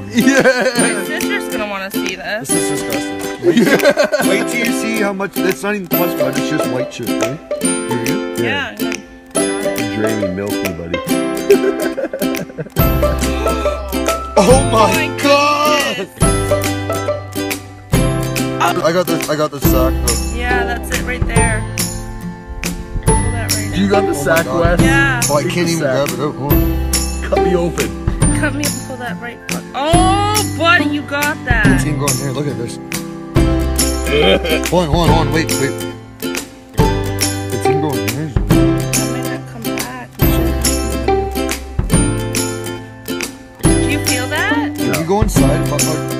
Yeah. My sister's gonna want to see this. This is disgusting. Wait till you see how much. That's not even much blood. It's just white shit, right? Yeah. Drainy, milky, buddy. Oh my god! I got this. I got the sack. Oh. Yeah, that's it right there. Pull that right You now. got the sack, Wes? Yeah. Oh, I can't even grab it. Oh, hold on. Cut me open. Cut me and pull that right. Oh, buddy, you got It's that. even going here. Look at this. Hold on. Wait. It's even going here. That may not come back. Do you feel that? Can you go inside?